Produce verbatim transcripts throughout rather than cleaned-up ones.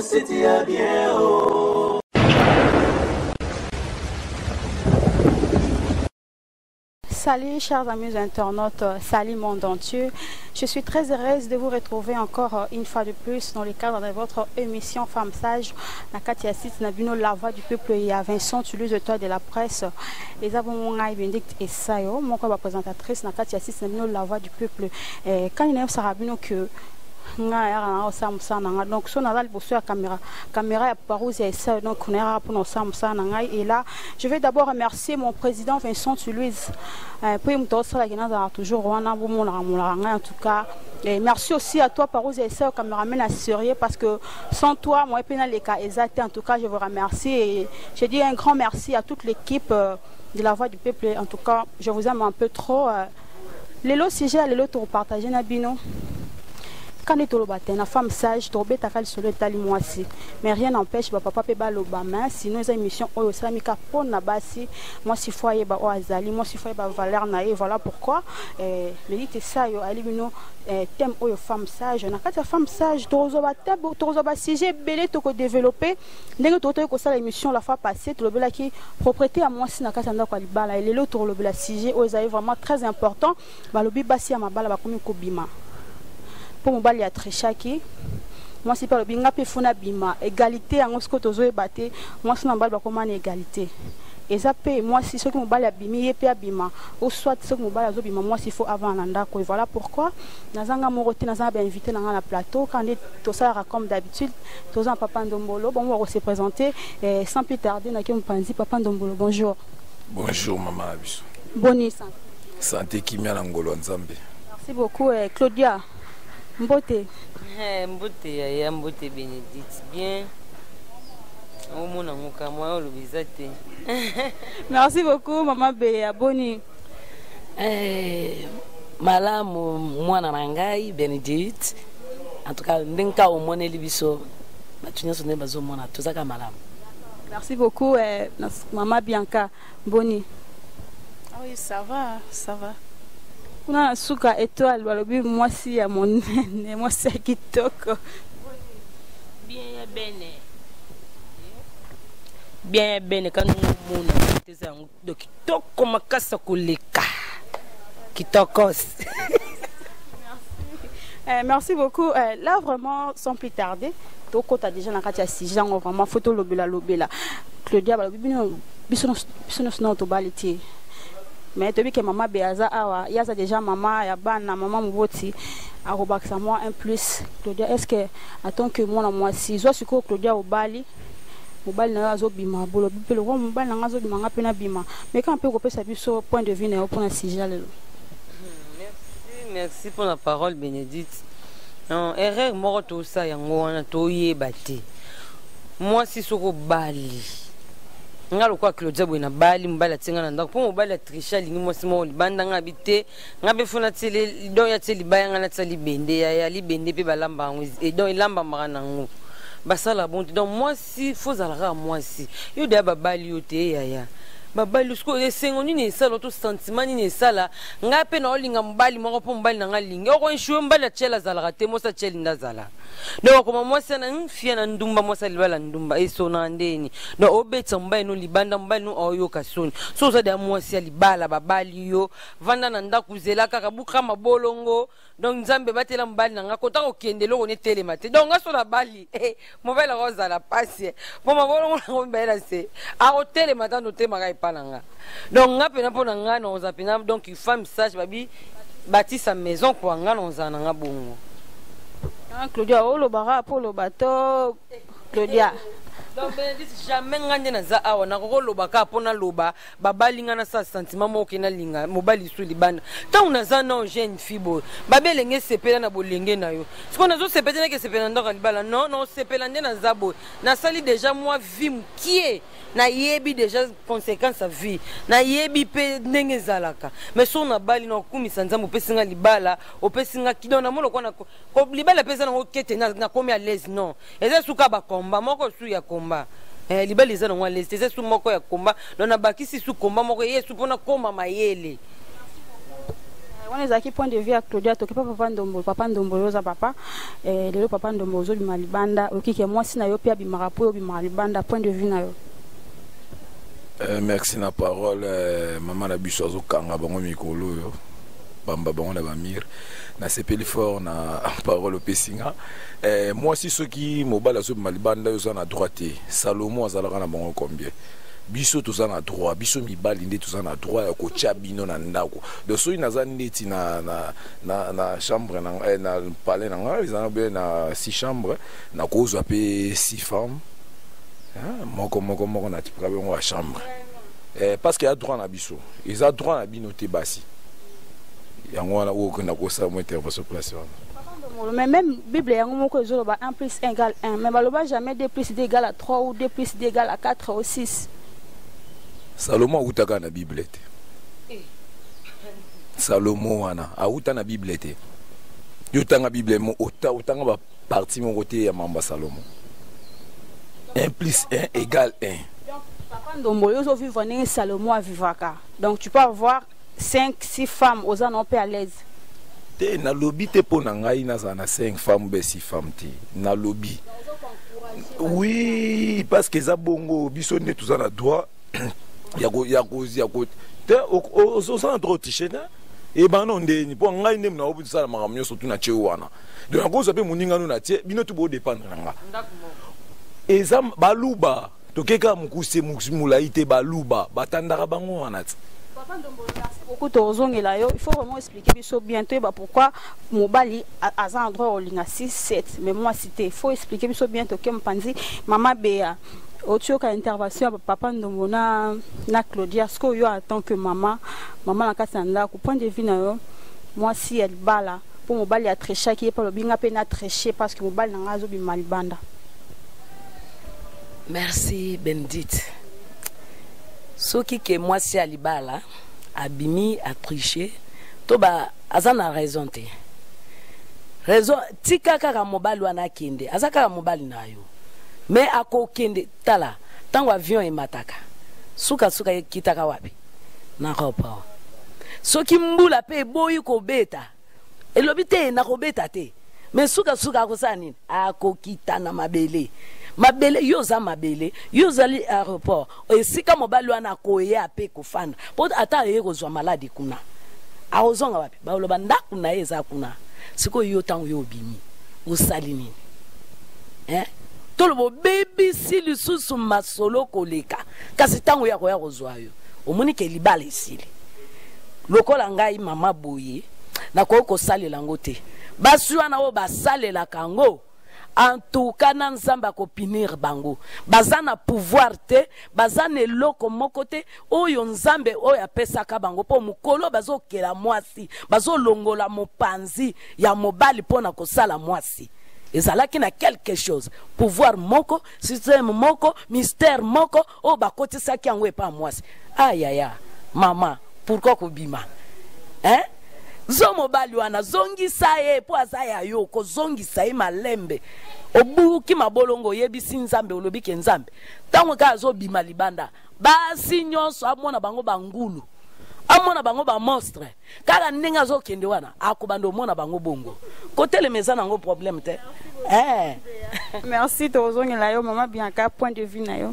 c'était bien. Oh. Salut chers amis internautes, salut monde entier. Je suis très heureuse de vous retrouver encore une fois de plus dans le cadre de votre émission Femme Sage. Nakatia Site Nabino, la voix du peuple, et à Vincent Toulouse, toi de la presse. Les abonnés Benedict et Sayo, mon corps présentatrice Nakatia Site Nabino, la voix du peuple. Quand il y a un que donc son a la caméra caméra parouze et ça donc on est pour nous et là je vais d'abord remercier mon président Vincent Toulouse pour me toujours en tout cas. Et merci aussi à toi Parouze et ça caméraman assuré parce que sans toi moi et les cas exact en tout cas je vous remercie et je dis un grand merci à toute l'équipe de la voix du peuple. En tout cas je vous aime un peu trop les lots si j'ai les lots pour partager Nabino. Quand on est une femme sage, on est un solo aussi. Mais rien n'empêche, papa peut pas l'obama. Sinon, les émissions au Samika pour Nabasi, moi si foyer ba Oazali, moi si foyer ba Valère Naé, voilà pourquoi. Mais dites ça, yo alibino thème aux femmes sages. On a quatre femmes sages. Tozo ba tab, tozo ba sujet belé toko développer. Dès que tu as ça l'émission la fois passée, tu le bela qui propriété à moi si na quatre anda kwa libala. Et les lots tour le bela sujet aux aïe vraiment très important. Ba lobi basi à ma bala ba komi ko bima. Pour mon bal, il y a très chaki. Moi, si par le binga pe funa bima égalité en ce que tu as battu. Moi, si mon bal va comment égalité. Et ça paye. Moi, si ce que mon bal a bimi, il peut abima. Ou soit ce que mon bal a bima. Moi, s'il faut avant l'anda. Et voilà pourquoi. Nazanga moroté, nazanga invité dans le plateau. Quand on est tout ça comme d'habitude, tout ça Papa Ndombolo. Bon, on va se présenter. Et sans plus tarder, n'a qu'un panzi Papa Ndombolo. Bonjour. Bonjour maman Abisso. Bonne santé. Santé qui m'a l'angolo nzambe. Merci beaucoup Claudia. Mbote. Eh, Mbote, ya Mbote Bénédicte. Bien. Au mon amour, moi, le visate. Merci beaucoup, maman Béa. Boni. Eh, Malam, moi, Nanangai, Bénédicte. En tout cas, Benka au Moné Libiso. Tu n'as sonné bazo mona, tout ça, Malam. Merci beaucoup, eh, maman Bianca. Boni. Ah oui, ça va, ça va. Kuna suka étoile balobi moi si à mon nez moi c'est kitoko bien bene bien bene quand nous mon de kitoko makasa koleka kitokos. Merci. Merci beaucoup. Euh, là vraiment sans plus tarder toko ta déjà na katia si gens vraiment photo lobela lobela Claudia balobi bino biso biso no to baliti. Mais tu vois que maman Béaza awa, il y a déjà maman, il y a bana, maman Muboti, à Robaxa moi un plus. Claudia, est-ce que attends que moi moi si je suis quoi Claudia au Bali, au Bali na zo bima, bolo bipelo, au Bali na zo bima ngapena bima. Mais quand on peut repérer ça sur point de vue néo pour un sujet là. Merci, merci pour la parole Bénédicte. Non, erreur mort tout ça yango wana toye bati. Moi si soko Bali. Ngalo kwa Claudia bwena bali mbala tsenga na ndako po mbala trisha lingi mo simo libanda ngabite ngabe funa tsele do ya tseli bayanga na tsali bende ya ya libende pe balamba ngwi et donc ilamba marana ngo basala bonte donc moi si faut alra moi si yo de babali yo te ya ya babali sko esengo ni ne sala to sentiment ni ne sala ngape na olinga mbali moko po mbali na ngalingi oko nshuwe mbala tshela zala te mo sa tsheli ndazala donc comme moi c'est un fien na ndumba mo sa libala ndumba eso na ndeni donc obetsa mbali no libanda mbali no oyo kasoni so ça de moi si libala babali yo vanda na ndaku zela kaka buka mabolongo donc nzambe batela mbali na ngakota ko kendelo ko ne telemate donc ngaso na bali eh mobile rosa la passe po mabolongo na mbela se a ko telemata no tema kai pananga donc ngapena pona ngana ozapina donc il femme sage babi bâti sa maison kwa ngana ozana ngabongo. Ah, Claudia, oh, le bara pour le bateau. Claudia. Donc, Bénédicte, jamais ngande na za awa na ko loba pour na loba babali ngana sa sentiment mo kena linga mobali su libanda. Ta una za na jeune fibo. Babelenge sepela na bolenge na yo. Siko na zo sepela na ke sepela ndaka libala. Non, non, sepela ndena za bo. Na sali déjà moi vie mkie. Na yebi déjà conséquence à vie. Na yebi pe ndenge zalaka. Mais so na bali na kumisa nzambo pesinga libala, opesinga kidona molo kwa na ko libala pesa na okete na na komi à l'aise non. Eza suka ba komba moko su ya komba. Eh libala eza na l'aise, eza su moko ya komba. Na bakisi su komba moko yesu pona koma mayele. On est à point de vue à Claudia, tu pas papa ndombo, papa ndombo yoza papa, et le papa ndombo zo bimalibanda, ok que moi si na yo pia bimarapo bimalibanda point de vue na yo. Euh, merci na parole euh, maman na biso zo kanga bango mikolo yo. Bamba bango na bamir na sepeli fort na parole au pesinga. Euh, moi si ceux qui mobile zo bimalibanda yo na droite, Salomon azalaka na bango combien? Biso tous en a droit, biso mibali nde tous en a droit ya ko chabino na ndako. De so inaza neti na na na na chambre na eh, na palais na nga, ils en bien na six chambres, na cause pe six femmes. Hein, moko moko moko na tipika bengo wa chambre. Eh parce qu'il y a droit na biso. Ils a droit na binoté basi. Yango wana o ko na ko sa mo intervention place wana. Mais même Bible yango moko zo ba un plus un égale un, mais baloba jamais deux plus deux égale à trois ou deux plus deux égale à quatre ou six. Salomon utaka na Bible te. Salomon wana auta na Bible te. Yo tanga Bible mo ota utanga ba partie mon côté ya mamba Salomon. un plus un égale un. Donc papa ndombo yo zo vivre ni Salomon a vivaka. Donc tu peux avoir cinq six femmes aux an à l'aise. Te na lobby te po na ngai na za na cinq femmes be six femmes te. Na lobby. Oui, parce que za bongo biso ne tous en a droit. Yako yako yako te o so sa trop tichena e ba non de ni po ngai nem na obu sala makamyo so tuna che wana de na ko so pe muninga no na tie bino to bo dépendre nga ezam baluba to keka mukuse muksimula ite baluba batandaka bango wana ti papa ndombo merci beaucoup to zongela yo il faut vraiment expliquer biso bientôt ba pourquoi mobali à un endroit au linga six sept mais moi cité il faut expliquer biso bientôt que mpanzi mama Bea Otio ka intervention papa ndombo na na Claudia ce que yo attend que maman maman la kasanda ko point de vue na yo moi si elle bala pour mobali a tricher qui est pas le binga pe na tricher parce que mobali na ngazo bi malibanda. Merci Bénédicte. Ce qui que moi si alibala abimi a tricher to ba azana raison te. Raison tika kaka mobali wana kende azaka mobali na yo. Mais ako kende tala tango avion e mataka suka suka kitaka wapi na ropa soki mbula pe boyi ko beta elobite na ko beta te mais suka suka ko sani ako kitana mabele mabele yoza mabele yozali aéroport esika mobali wana ko ye ape ko fanda po ata ye ko zwa maladi kuna aozonga wapi ba loba ndaku na eza kuna siko yo tango yo bimi usali nini eh tolobo baby sili susu masolo koleka kasi tango ya koya kozwa yo omoni ke libala isili lokola ngai mama boye na ko ko salela ngote baswa na o basalela kango en tout cas na nzamba ko pinir bango bazana pouvoir te bazana eloko moko te oyo nzambe oyo apesaka bango po mukolo bazokela mwasi bazolongola mopanzi ya mobali pona kosala mwasi. Et ça là qui n'a quelque chose, pouvoir moko, système moko, mystère moko, oh bah côté ça qui en est pas moi. Aïe aïe aïe, maman, pourquoi kobima? Hein? Zomo baluana zongi saye po azaya yo ko zongi saye malembe. Obu ki mabolongo yebi sinzambe olobi ke nzambe. Tango ka zo bima libanda, basi nyonso amona bango bangulu. Amona bango ba monstre kaka ninga zo kende wana akubando mona bango bongo côté le meza nango problème te eh merci tozongi la yo maman Bianca point de vue na yo.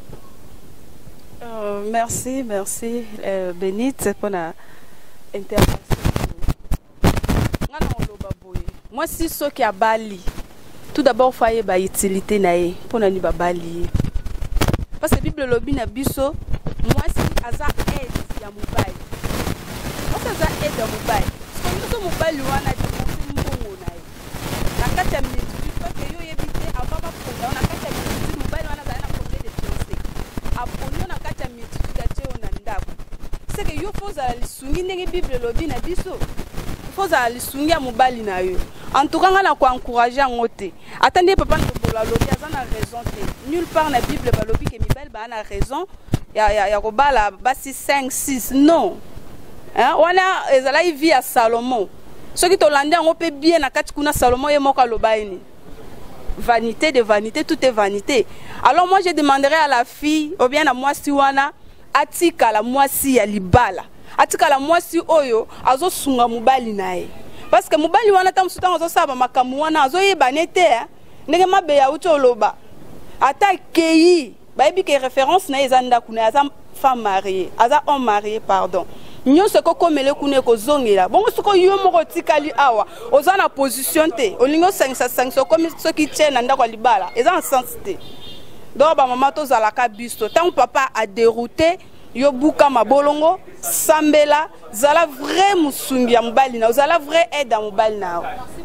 Euh, merci merci euh, Bénite pour la intervention. Ngana oloba boye moi si ceux qui a Bali tout d'abord faye ba utilité nae pour na ni ba Bali parce que Bible lobi na biso moi si aza aide ya mobile moi ça aide ya mobile parce que mobile wana di mbongo nae na kati ya minute parce que yo yebite avant ba problème na kati ya minute mobile wana za na problème de fiancé aponyo na kati ya minute tukate ona ndako c'est que yo faut za lisungi ndenge Bible lobi na biso faut za lisungi ya mobile na yo en tout cas ngana ko encourager ngote attendez papa ndobola lobi azana raison te nulle part na Bible ba lobi ke mibel ba na raison ya ya ya kobala basi cinq six non hein wana ezala vie ya Salomon ceux qui to landé on peut bien na kati kuna Salomon ye moko lobaini vanité de vanité tout est vanité alors moi je demanderai à la fille ou bien à moi si wana atika la moi si ya libala atikala mwasi oyo azosunga mobali na ye parce que mobali wana ta musuta azosaba makamu wana azoyeba nete ndenge mabe ya uti oloba ata keyi bayebi ke référence na eza ndako na aza femme mariée aza homme marié pardon nyonso kokomele kuna kozongela bongo soko yo moko tikali awa oza na position te olingi osangisa sangisa okomi soki tie na ndako ya libala eza na sens te donc bamama tozalaka biso ntango papa adérouté yo buka mabolongo sambela zala vrai musungi ya mobali na ozala vrai aide ya mobali na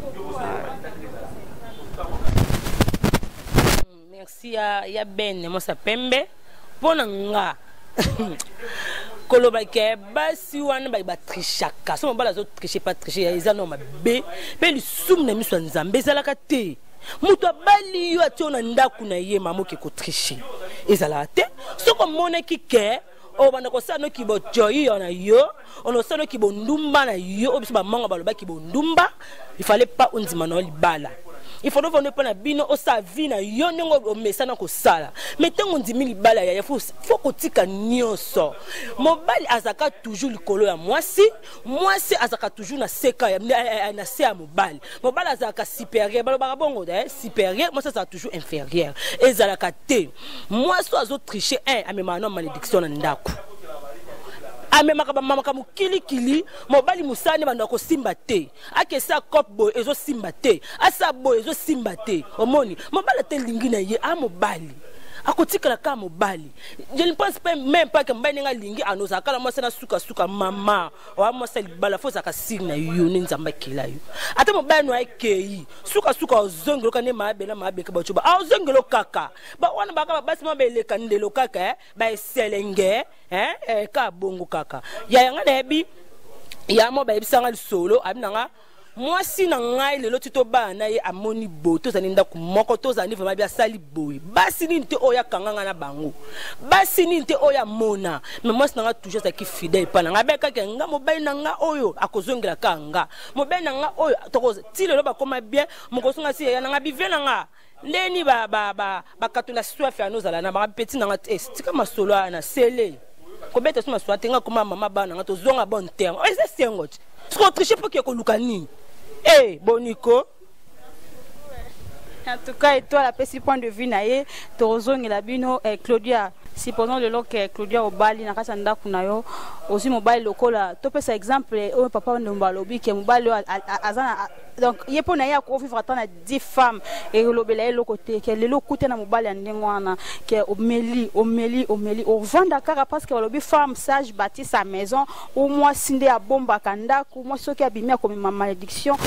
merci ya ya Ben mosa pembe pona nga koloba ke basi wana ba ba trichaka so mobala zo tricher pas tricher eza no mabe pe li sum na miso nzambe ezalaka te mutu abali yo ationa ndaku na ye mamoke ko tricher ezala te soko moneki ke o bana ko sano ki bo joyi na yo ono sano ki bo ndumba na yo obiso ba manga baloba ki bo ndumba il fallait pas ondima na libala il faut ne pas na bino o sa vie na yo nengo o mesana ko sala mais tango ndimi libala ya faut faut kotika nyonso mobali azaka toujours likolo ya mwasi mwasi azaka toujours na seka ya na se ya mobali mobali azaka supérieur baloba bongo da supérieur moi ça ça toujours inférieur ezalaka te mwasi azo tricher un amema na malédiction na ndako amema ka mama ka mukili kili mobali musane banda ko simba te akesa cop boy ezo simba te asa boy ezo simba te omoni mobali te lingi na ye a mobali akotikala ka mobali je ne pense pas même pas que mbani nga lingi anoza kala mo sana suka suka mama wa mo sel bala fo saka signa yo ni nzamba kila yo ata mobali no akeyi suka suka ozongelo kane mabela mabeka ba chuba a ozongelo kaka ba wana baka basi mabele kandelo kaka ba selenge eh eh ka bongo kaka ya yanga debi ya mo ba ebisanga solo abinanga mwasi na ngai lelo tito bana ye amoni bo to zaninda ku moko to zani vraiment bia sali boy basi ni nte oya kanganga na bango basi ni nte oya mona mais mwasi na nga toujours ça qui fidèle pa na nga beka ke nga mobali na nga oyo akozongela kanga mobali na nga oyo to ti lelo ba koma bien mokosonga si ya na nga bivela na nga ndeni ba ba ba bakatuna soif ya nozala na ba petit na nga tika masolo na sele ko beta suma soate nga koma mama bana nga to zonga bon terme o ese sengo ce qu'on triche pour que ko lukani. Eh, Bonico. En tout cas, et toi, la petit point de vue, naïe, Torozon et la bino, et Claudia. Supposons le lot que Claudia au Bali, na kasanda kunayo, aussi mobile local. Tu peux par exemple, au papa de Mbalobi, qui est mobile azana. Donc, il y a pour naïa qu'on vivre tant à dix femmes et le belay le côté, que le lot coûte na mobile en n'engwana, que au meli, au meli, au meli, au vent Dakar parce que le femme sage bâtit sa maison, au moins sindé à bomba kanda, ou moi ce qui a bimé comme ma malédiction.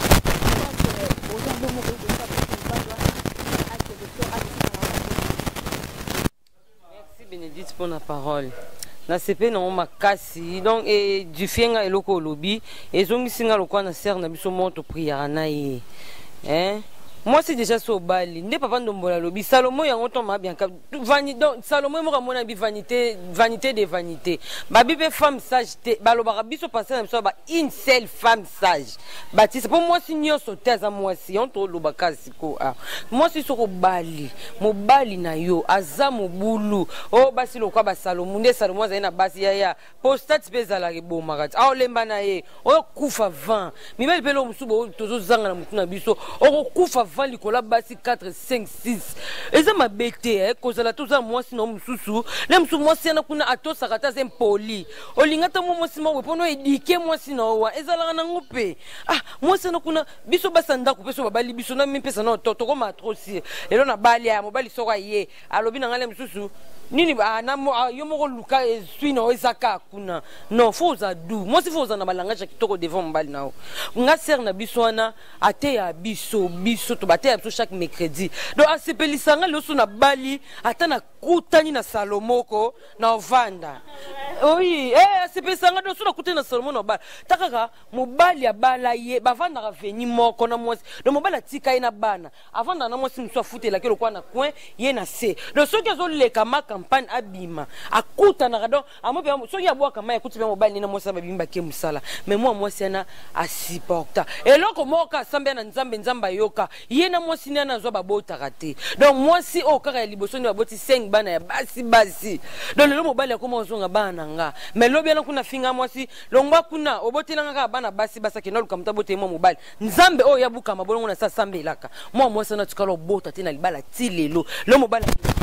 Bénédicte pour la parole. Na sepe na makasi donc et du fienga eloko lobi et zongi singa lokwa na ser na biso moto prière na ye. Hein? Moi c'est déjà so bali nde papa ndombola lobi Salomo yango to ma bien vanité donc Salomo mo kamona bi vanité vanité de vanité ba bi be femme sage te ba lo ba biso passer na biso ba une seule femme sage baptiste pour moi si nyoso teza moi si on to lo bakasi ko ah moi si soko bali mo bali na yo aza mo bulu o basi lo kwa ba Salomo nde Salomo za na basi ya ya postat peza la rebo makati a lemba na ye o kufa vingt mi beli pelo musubo tozo zanga na mutuna biso o kufa vali kola basi quatre cinq six eza mabete eh kozala toza mwasi na mususu le musu mwasi na kuna atosa kata sempoli olingata mo mwasi mo wepono edike mwasi na wa ezala na ngupe ah mwasi na kuna biso basanda ku peso babali biso na mipesa na toto ko matrosi elo na bali ya mobali soko ye alobi na ngale mususu nini ba na yo moko luka esui na ezaka kuna non foza du mwasi foza na balanga kitoko devant mbali nao nga ser na biso wana ate ya biso biso to bate ya biso chaque mercredi donc asepelisanga loso na bali ata na kutani na Salomoko na ovanda oui eh asepelisanga loso na kutani na Salomo na bali takaka mobali ya bala ye bavanda ka veni moko na mwasi donc mobali atika ina bana avanda na mwasi mso afutela kelo kwa na coin ye na se donc soki azo leka maka campagne abima akuta na donc amope soki abwa kama ekuti mobali na mwasi babimba ke musala mais moi mwasi na asupporta eloko moka sambe na nzambe nzamba yoka yena mwasi na nazo babota raté donc mwasi o kaka liboso ni baboti cinq bana ya basi basi donc le mobali akoma ozonga bana nga mais lobi na kuna finga mwasi longwa kuna obotela nga bana basi basake na lukamta bote mo mobali nzambe o ya buka mabolongo na sa sambe laka moi moi sana tukalo bota tena libala tilelo lo mobali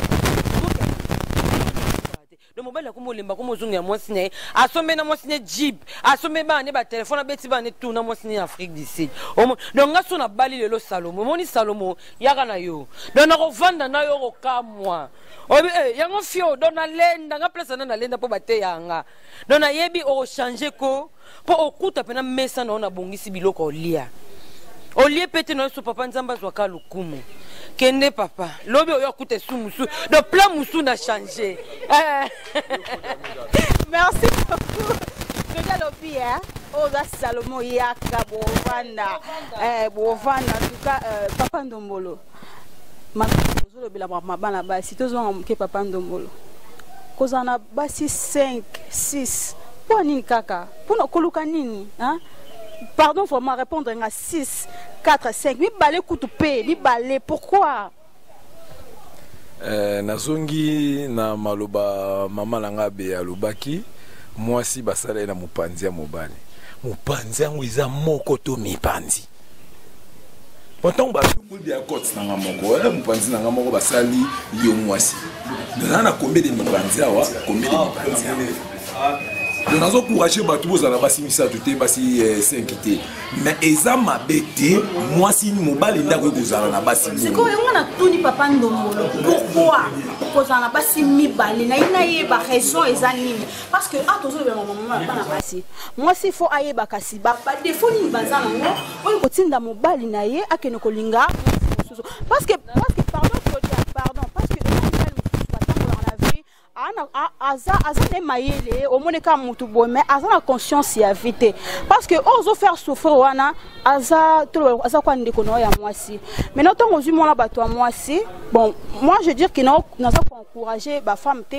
le mobile comme lemba comme ozungu ya mwasi ne asombe na mwasi ne jeep asombe ba ne ba téléphone abeti ba ne tout na mwasi ne Afrique du Sud donc ngaso na bali lelo Salomo moni Salomo yaka na yo donc na kovanda na yo kokamwa obi eh yango fio donc na lenda nga place na na lenda po bate yanga donc na yebi o changer ko po okuta pena mesa na ona bongisi biloko olia olie pete na so papa nzamba zwa ka lukumu kende papa lobi oyo akute su musu de plan musu na changer merci beaucoup déjà lobi hein o za Salomo yaka bovanda eh bovanda en tout cas papa Ndombolo mazo lobela mabana basi tozo ke papa Ndombolo kozana basi cinq six po nini kaka po na koluka nini hein. Pardon, faut me répondre à six, quatre, cinq. Mi balé coupé, mi balé. Pourquoi? Euh, Nazongi na maloba mama langa be alobaki. Moi si basala na mupanzi ya mobali. Mupanzi yangu iza moko to mipanzi. Pourtant ba tout bien côte na ngamoko. Wala mupanzi na ngamoko basali yo mwasi. Na combien de mipanzi awa? Combien de mipanzi awa? Nous avons encouragé Batoubo à la base Missa tout est basi cinq té mais eza mabete moi si mobile nda ko kozala na basi c'est quoi on a tout ni papa Ndombolo pourquoi kozala basi mibale na ina yeba raison eza nini parce que ah tozo le maman na basi moi si faut ayeba kasi ba défaut ni bazana ngo on kotinda mobile na ye akene kolinga parce que parce que pardon pardon parce que aza aza ne mayele au monde ka mutu bo mais aza na conscience ya vite parce que ozo faire souffrir wana aza to aza kwa ndeko no ya mwasi mais noto ngozu mona bato ya mwasi bon moi je dire que non naza ko encourager ba femme te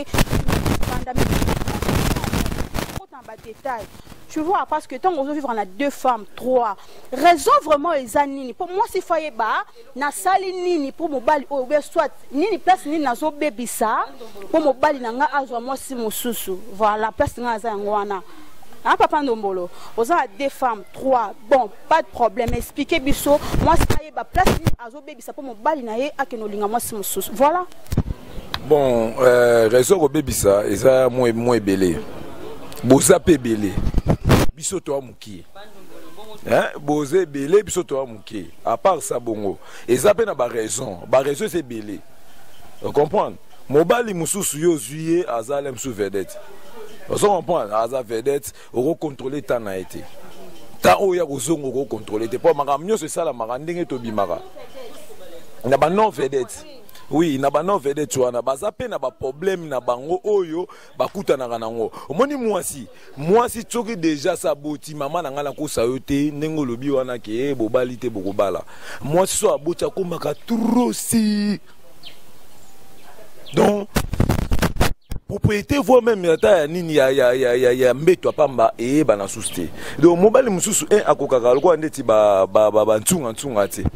dans ba détail tu vois parce que tant on vivre on a deux femmes trois raison vraiment les anini pour moi si foyer ba na sali nini pour mobali o be soit nini place nini nazo bebisa pour mobali nanga azwa moi si mosusu voilà place nga za ngwana hein papa Ndombolo oza deux femmes trois bon pas de problème expliquer biso moi si ba place nini azo bebisa pour mobali na ye akenolinga moi si mosusu voilà bon euh raison ko bebisa eza moi moi belé boza pe belé biso to amuki hein boze belé biso to amuki à part ça bongo eza pe na ba raison ba raison c'est belé vous comprenez mobali mususu yo zuye azalem sous vedette vous comprenez aza vedette oko contrôler ta na été ta oya kozongo ko contrôler te po makamnyo c'est ça la marandinge to bimaka na ba non vedette. Oui, na ba non vedette wana baza pe na ba problème na bango oyo bakuta na kanango. Omoni mwasi, mwasi tsoki déjà sa boti mama na ngala ko sayote nengo lobi wana ke bobali te bokobala. Mwasi so aboti akomaka trop si. Donc propriété voit même yata nini ya ya ya ya ya mbeto pamba e bana souste. Donc mobali mususu un akokaka lokwa ndeti ba ba ba ntsunga ntsunga te.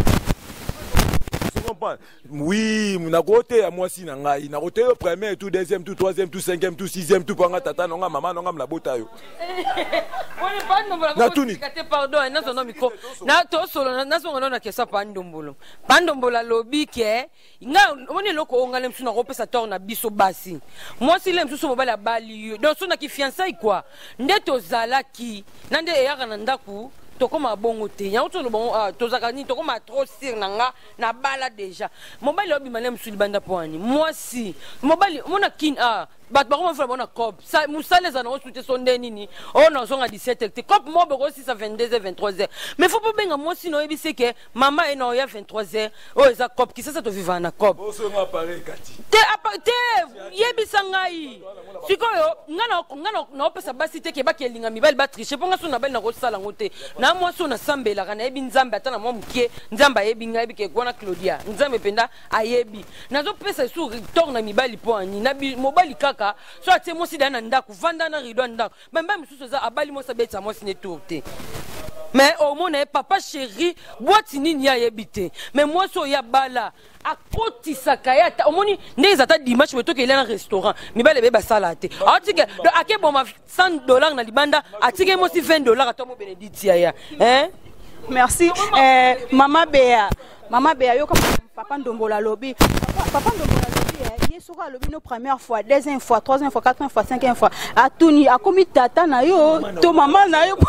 Oui, na côté ya mwasi na ngai na côté au premier tout deuxième tout troisième tout cinquième tout sixième tout panga tata nonga mama nonga mla bota yo on pas Ndombolo na tuni pardon na zono miko na to solo na zonga na kesa pa Ndombolo pa Ndombolo lobi ke nga oni loko ngale msu na kopesa tor na biso basi mwasi le msu mobala bali yo donc so na ki fiançailles quoi ndeto zalaki na nde eyaka na ndaku tokoma bongo te ya uto bon tozaka ni tokoma trop sir nanga na bala déjà mobali obi malem suli banda poani moi si mobali mona kin a bat ba ko fa bona cop ça musale za na osute sonde nini on a zonga dix-sept heures cop mo bego six à vingt-deux heures vingt-trois heures mais faut pas benga moi si no ebi c'est que maman est no ya vingt-trois heures oh eza cop qui ça ça to vivre na cop o so nga pareil kati te te yebi sangai sikoyo ngana ngana na opesa basi te ke ba kelinga mibali ba tricher ponga so na bali na ko sala ngote na moi so na sambela kana ebi nzambe atana mo mkie nzamba yebi ngai bi ke kona Claudia nzambe penda ayebi nazo pesa su torna mibali poani na mobali kaka so ate mo si dana ndako vanda na rido ndako bamba misusu za abali mo sabeta mo sine tourte mais au moins papa chéri boîte nini ya yebité mais moi so ya bala a koti sakaya au moins ndeza ta dimanche meto ke na restaurant mi bale be basala te atike do ake bon ma cent dollars na libanda atike mo si vingt dollars to mo Bénédicte ya hein. Merci euh, Mama Béa Mama Béa yo comme papa Ndombola lobi papa Ndombola lobi ye sera lobi no première fois deuxième fois troisième fois quatrième fois cinquième fois a tuni a komi tata na yo to maman na yo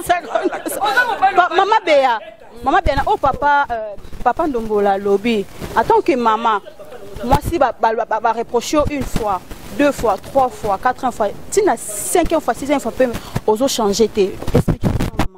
Mama Béa Mama Béa oh papa euh, papa Ndombola lobi en tant que maman moi si ba ba, ba, ba reprocher une fois deux fois trois fois quatrième fois tina cinquième fois sixième fois peut ozo changer te expliquer maman.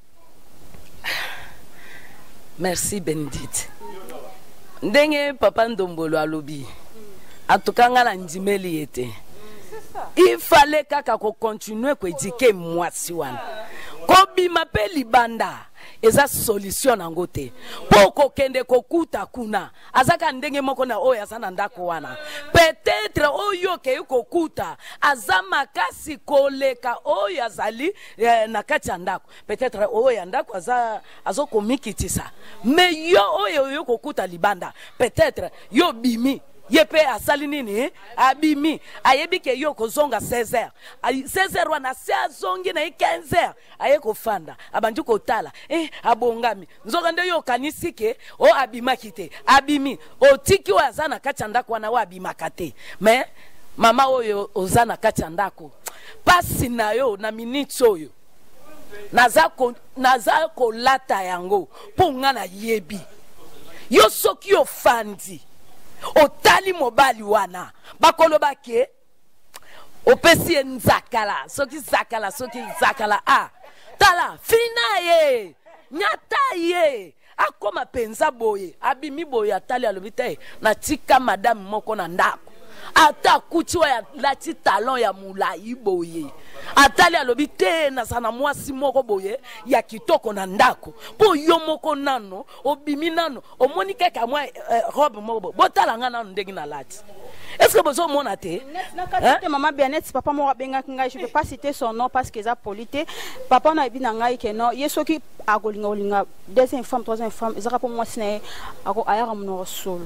Merci Bénédicte. Ndenge papa Ndombolo alobi. Atukanga na ndimeli yete. Il fallait kaka ko continuer ko éduquer moi si wana. Ko bima pe libanda. Eza solution nangote. Poko kende ko kuta kuna. Azaka ndenge moko na oya sana ndako wana. Peut-être oyo ke ko kuta azama kasi koleka oyo azali eh, na kati ya ndako. Peut-être oyo ndako aza azoko mikitisa. Mais yo oyo yo ko kuta libanda. Peut-être yo bimi yepe asali nini abimi ayebi ke yo kozonga seize heures seize heures wana se azongi na quinze heures aye kofanda abandu kotala eh abongami nzoka nde yo kanisi ke o abima kite abimi otiki wa zana kati ndako wana wa abima kate mais mama oyo ozana kati ndako pasi na yo na minute oyo nazako nazako lata yango ponga na yebi yo soki ofandi otali mobali wana bakolo bake opesi nzakala soki zakala soki zakala a tala fina ye nyata ye akoma penza boye abimi boye atali alobite na tika madame moko na ndako ata kutiwa ya lati talon ya mulai boye atali alobite na sana mwasi moko boye ya kitoko na ndako po yo moko nano obimi nano omoni keka mwa eh, robe moko botala nga nano ndenge na lati. Est-ce que vous mon athée? Maman Bénette, papa moi benga kinga, je peux pas citer son nom parce que ça polité. Papa na bien ngai que non, yeso ki agolinga olinga deuxième femme, troisième femme, ezaka pour moi sine ago ayara mno solo.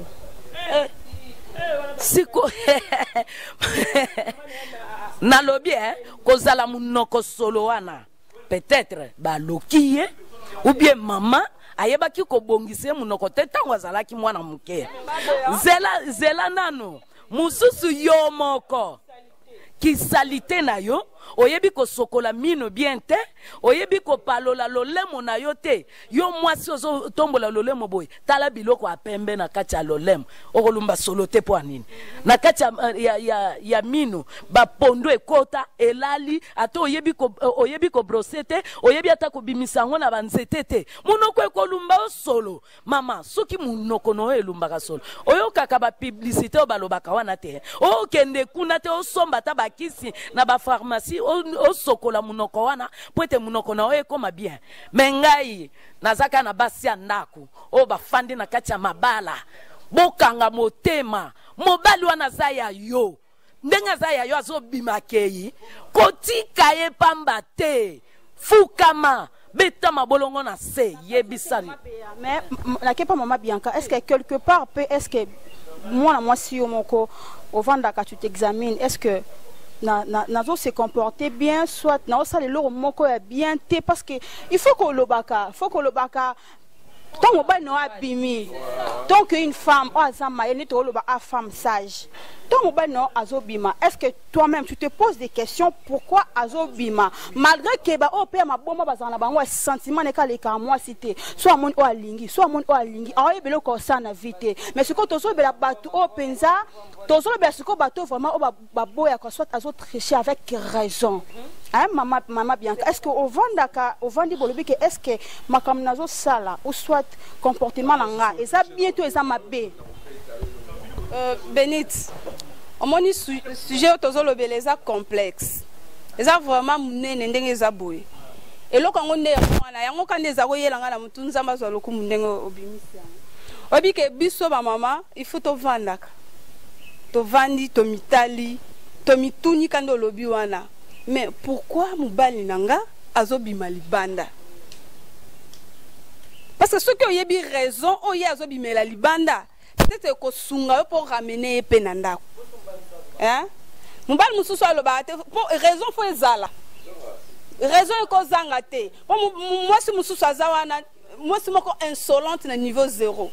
Siko na lobi eh kozala munoko solo wana peut-être ba lokiye ou bien maman ayeba ki ko bongise munoko tetango azalaki mwana muke zela zela nano mususu yo moko ki salite na yo oyebi ko sokola mino bien te oyebi ko palola lolemo na yo te yo mwasi ozo tombola lolemo boy tala biloko apembe na kati ya lolemo okolumba solo te po anini na kati ya ya ya mino ba pondo ekota elali ato oyebi ko oyebi ko brosete oyebi ata ko bimisango na banzete te munoko ekolumba o solo mama soki munoko no elumba ka solo oyo kaka ba publicité o balobaka wana te o kende kuna te o somba ta bakisi na ba pharmacie o sokola munoko wana poete munoko na oye koma bien mengai nazaka na basi ndako o bafandi na kati ya mabala bokanga motema mobali wana zaya yo ndenga zaya yo azobima kei kotika ye pamba te fukama beta mabolongo na se yebisani. Mais la kepa Mama Bianca, est-ce que quelque part peut est-ce que moi na moi si au moko au vanda quand tu t'examines est-ce que na na nazo se comporter bien soit na ça le loro moko ya bien té parce que il faut que le baka faut que le baka tant mobile no abimi tant qu'une femme o azama elle to lo ba a femme sage tant mobile no azobima est-ce que toi-même tu te poses des questions pourquoi azobima malgré que ba o pe ma bomba bazana bango sentiment ne kale ka moi cité soit mon o alingi soit mon o alingi a yebelo ko ça na vite mais ce que tozo bela batu o penza tozo bela ce que bato vraiment o ba boya ko soit azo tricher avec raison. Hein, maman, maman Bianca, est-ce que au vendaka, au vendi bolobi que est-ce que ma comme nazo sala ou soit comportement langa, et ça bientôt et ça m'a bé. Euh, Bénite, au moni sujet autozo le beleza complexe. Et ça vraiment mune ndenge za boy. Et lo kango ne mwana yango kande za koyela ngana mutunza mazwa loku ndenge obimisa. Obi ke biso ba mama, il faut to vandaka. To vandi, to mitali, to mituni kando lobi wana. Mais pourquoi mobali nanga azobima libanda? Parce que ceux qui ont eu raison, oh y a zobimela libanda. Peut-être que sunga pour ramener penanda. Hein? Mubal mususu alobate pour raison faut ezala. Raison est ko zangate. Moi si mususu azawana, moi si moko insolente na niveau zéro.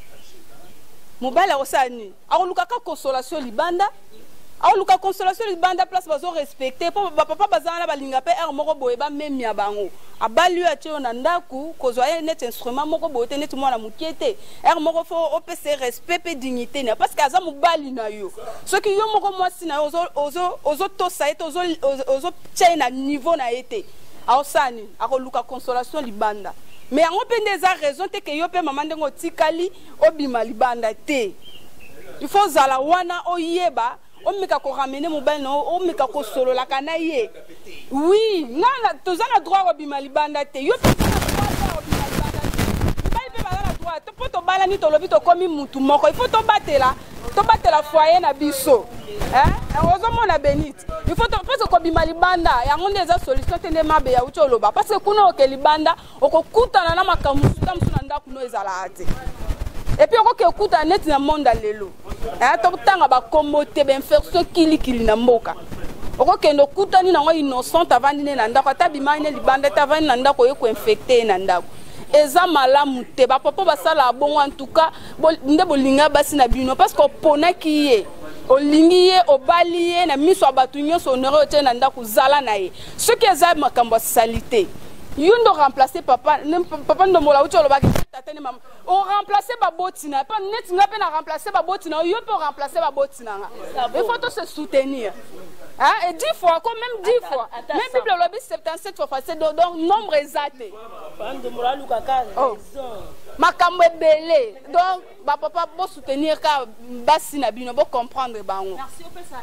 Mubal a osani. A luka ka consolation libanda. A luka consolation libanda place bazo respecter. Pour papa bazana balinga pe er moko boye ba même ya bango. Abalu a tio na ndaku kozwaye net instrument moko bote net mwana mukiete er moko fo opc respect pe dignité na parce que aza mubali na yo ce qui yo moko mwasi na ozo ozo ozo to saite ozo ozo tient na niveau na été aosani akoluka consolation libanda mais yango pe ndeza raison te que yo pe mama ndengo tikali obima libanda te il faut zala wana oyeba on me ka ko ramener mobile no on me ka ko solo la kanaye oui nana tozana droit obima libanda te yo pe droit obima libanda te ba pe ba na droit to poto bala ni to lobi to komi mutu moko il faut to batela to batela foyer na biso hein ozo mona benite il faut to parce que obima libanda ya ngonde eza solution te mabe ya ucho loba parce que kuna oke libanda okokutana na makamusu tamsuna ndaku no ezala ate. Et puis on que écoute net na monde lelo. Eh to tanga ba komote ben faire ce kili kili na mboka. Oko ke no kutani na ngo innocent avandi ne na ndako tabima ne libanda tavandi na ndako yeko infecté na ndako. Eza malamu te ba papa ba sala bon en tout cas nde bolinga basi na bino parce que pona kiye olingiye obaliye na miso abatu nyonso honore te na ndako zala na ye. Ce qui est makambo salité. Yundo remplacer papa, papa ndo mola ucho loba tatene mama. On remplacer ba botina, pas net nga pe na remplacer ba botina, yo peut remplacer ba botina nga. Il faut tous se soutenir. Hein, et dix fois, comme même dix fois. Même Bible lobby soixante-dix-sept fois c'est donc nombre exact. Ndo mola lukaka raison. Makambo belé. Donc ba papa bo soutenir ka basi na bino bo comprendre bango. Merci au pesa.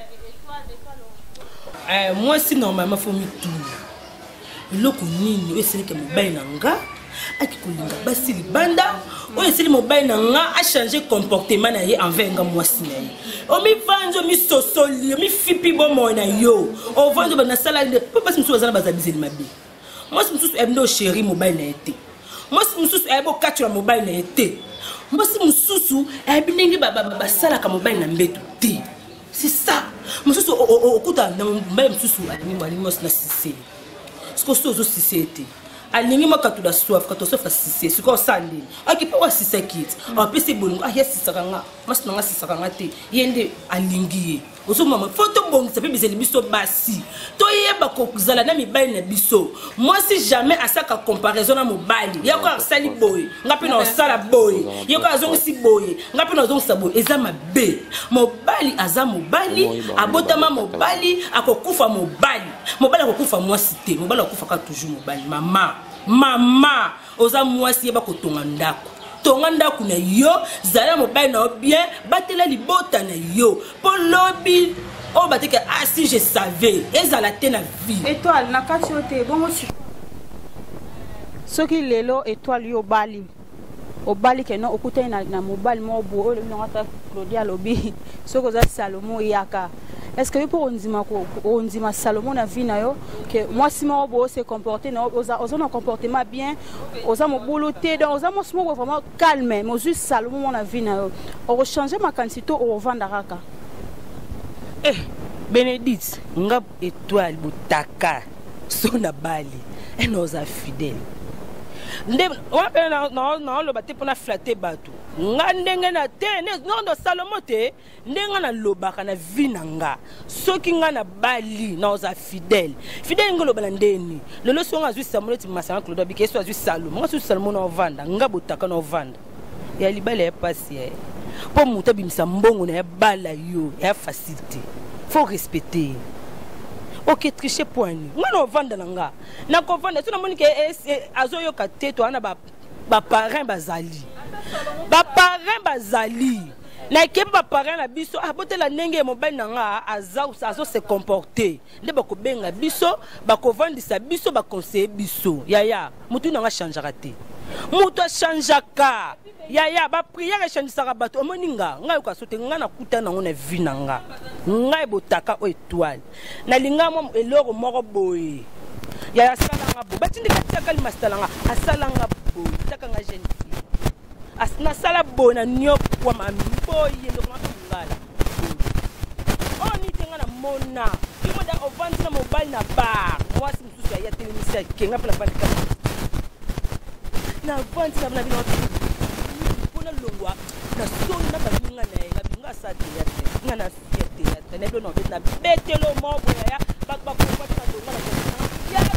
Eh moi si normalement faut me tout. Loko nini eseli ke mobile nanga akikolinga basi libanda o eseli mobile nanga a changer comportement na ye envers nga mwasi na ye o mi vanjo mi sosoli mi fipi bomo na yo o vanjo na sala de papa si msusu azana bazabizeli mabe mwasi msusu ebndo chéri mobile na ete mwasi msusu ebo katcho mobile na ete mwasi msusu ebinengi baba baba sala ka mobile na mbeto te c'est ça msusu okuta na mobile msusu alimi mwali mwasi na sisi ce que c'est aussi c'était alingi makatu da soif kato soif sisi ce que ça ndi akipa wa sisi kit on peut se bon ah yes sakanga mas nanga sakanga te yende alingi ozo mama photo bon ça peut bizeli biso basi to yeba ko kuzala na mibali na biso moi si jamais à ça ka comparaison na mobali yako sali boy ngapi na sala boy yako azongi si boy ngapi na azongi sa boy ezama be mobali aza mobali abotama mobali akokufa mobali mobali akokufa moi cité mobali akokufa ka toujours mobali mama mama oza mwasi yeba kotonga ndako tonga ndako na yo zala mobile na bien batela libota na yo po lobi o bateke ah si je savais ezala te na vie étoile na kati yote bongo soki lelo étoile yo bali obali ke no okutai na, na mobile mo bo o ngata Claudia lobi soko za Salomo yaka. Est-ce que pour ondima ko ondima Salomon na vie na yo que moi si mo bo se comporter na oza oza un comportement bien oza mo boloté donc oza mo mo vraiment calme mo juste Salomon na vie na yo o changer ma quantité o vendre raka. Eh Bénédicte nga étoile butaka sona bali et nos fidèles ndé wape na na na lo baté pour na flatter bato nga ndenge na te non do Salomon te ndenga na lobaka na vie nanga soki nga na bali na oza fidèle fidèle ngolo bana ndeni lelo songa zwi Samuel ti masanga Claude bike so zwi Salomon nga zwi Salomon na vanda nga botaka na vanda ya libala ya pasi ya po muta bimisa mbongo na bala yo ya facilité faut respecter. Ok, tricher poignet. Moi, on vend dans nga. Na ko vend. Tout le monde qui est azoyo kate to ana ba ba parrain bazali. Ba parrain bazali. Na ke ba parrain la biso abote la ndenge mobile na nga aza azo se comporter. Nde ba ko benga biso, ba ko vendisa biso, ba conseiller biso. Ya ya, mutu na nga changera te. Mutu changeaka. Ya ya ba prière change sarabato omoninga ngai ko sote nga na kuta na ngona vie na nga ngai botaka o étoile na linga mo eloro moko boye ya ya sala nga bo batindi katia kali masala nga asala nga boy taka nga jeune fille asina sala bona nyo kwa mami boy yendo kwa ngala oh ni tenga na mona kimo da ovandi na mobile na bar mwasi msusu ya telemisia kenga pala pala na vandi na bina kuna longwa na soni na baninga na nga binga sa dia nga na fiete ya ne dono na betelo mo boya ya bak bak ko pa na longwa na ya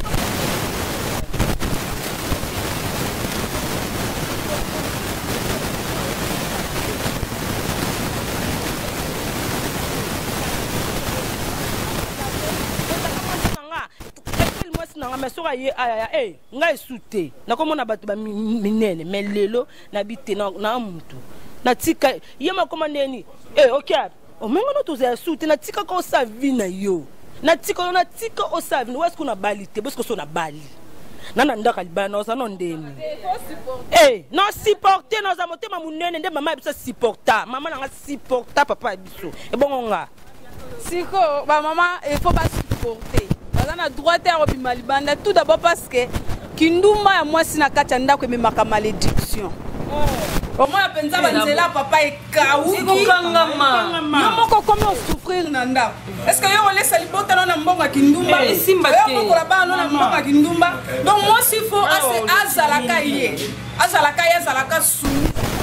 nanga mesoka ye aya eh ngai sute nakomona bato ba minene melelo na bite na na mutu na tika ye makoma neni eh okay o mengo no toza sute na tika ko sa vie na yo na tika na tika o sa vie wesko na balite bosko so na bali nana ndaka libana oza no ndeni eh non supporter nos amotema munene nde mama biso supporta mama nanga supporta papa biso e bongo nga siko ba mama il faut pas supporter. On a droit à obima libanda tout d'abord parce que kindumba ya mwasi na kati ndako ememaka malédiction. Au moins penza banzela papa e kauki. Sikokangama. Yo moko comment souffrir na ndako. Est-ce que yo on laisse libota na mbonga kindumba? Eh simba ke. Yo moko la ba na mbonga kindumba. Donc moi s'il faut assez azalaka ye. Azalaka ye azalaka sou.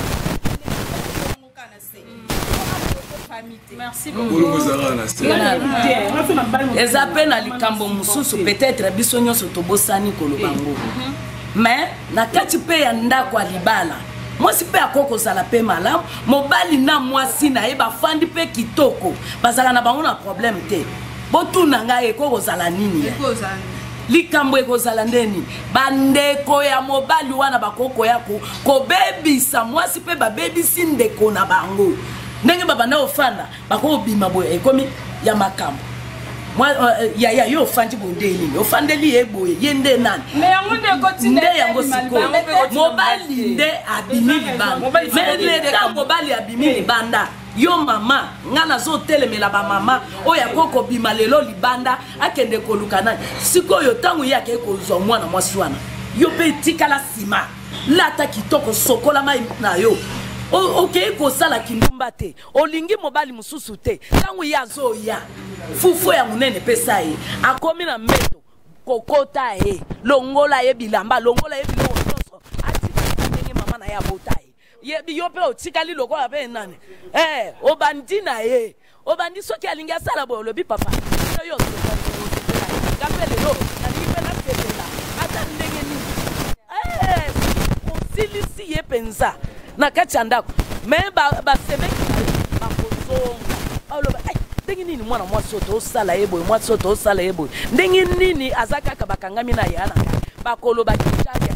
Merci beaucoup. Eza pe na likambo mususu peut-être biso nyonso tobosani kolobango. Mais na kati pe ya ndako alibala. Mwasi pe akoko zala pe malamu, mobali na mwasi na ye bafandi pe kitoko. Bazala na bango na problème te. Botuna ngai ekoko zala nini? Likambo ekozala ndeni bandeko ya mobali wana bakoko yako kobebisa mwasi pe babebisi ndeko na bango. Ndenge babanda ofanda bako bima boya ekomi ya makambo mwa ya ya yo fandi bondeni ofandeli eboye yende nani mais yango nde continue nde yango siko mobali nde abimi libanda mais le mobali abimi libanda yo mama ngana zo telemela ba mama oya koko bima lelo libanda akende koluka nani siko yo tangu yake kozwa mwana mwasi wana yo pe tikala sima lata kitoko sokola mai na yo okay ko sala kindumba te olingi mobali mususu te tangu ya zo ya fufu ya munene pesa ye akomi na meto kokota e longola ye bilamba longola ye biloko nyonso ati ndenge mama na ya bota ye ye yo pe otikali lokola pe nani eh obandi na ye obandi soki alingi asala bo lobi papa yo yo kapele lo alingi pe na tebela ata ndenge ni eh osilisi ye penza na kati ndako mais ba ba semeki ba kozonga aloba ai ndenge nini mwana mwasi oto osala yebo mwasi oto osala yebo ndenge nini azaka ka bakangami na yana bakoloba kichaki